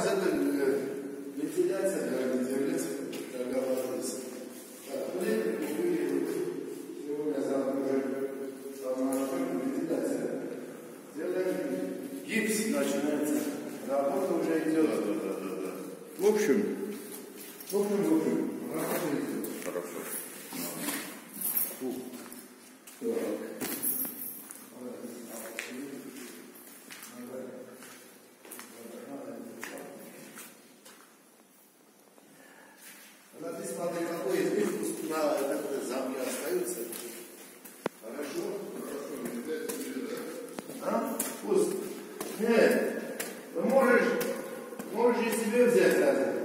Сейчас это вентиляция, вентиляция, когда ложится. Сегодня, завтра уже вентиляция. Делаем гипс, начинается. Работа уже идет. Да. В общем, работа идет. Хорошо. Так. А ты смотри, какой вкус на это замке остается. Хорошо? А? Вкус? Нет. Ты можешь и себе взять разве?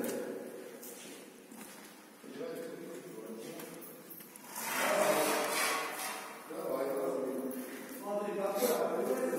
Давай. Смотри, какой,